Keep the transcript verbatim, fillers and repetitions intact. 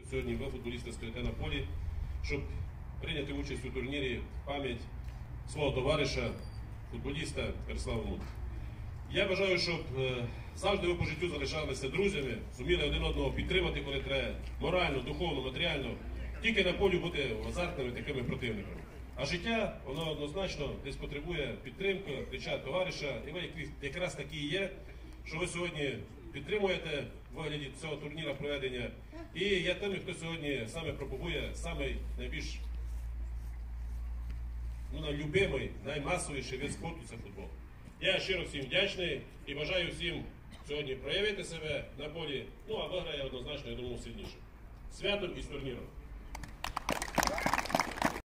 сьогодні ви, футболісти, стоїте на полі, щоб прийняти участь у турнірі в пам'ять свого товариша, футболіста Ярослава Мудрика. Я бажаю, щоб завжди ви по життю залишалися друзями, зуміли один одного підтримати, коли треба, морально, духовно, матеріально, тільки на полі бути азартними такими противниками. А життя, воно однозначно десь потребує підтримки, плеча товариша, і ви якраз такі є, що ви сьогодні підтримуєте в вигляді цього турніра проведення. І я тим, хто сьогодні саме пропагує самий найбільш ну, найлюбимий, наймасовіший вид спорту – це футбол. Я щиро всім вдячний і бажаю всім сьогодні проявити себе на полі, ну а виграє однозначно, я думаю, сильніше. Святом і з турніром!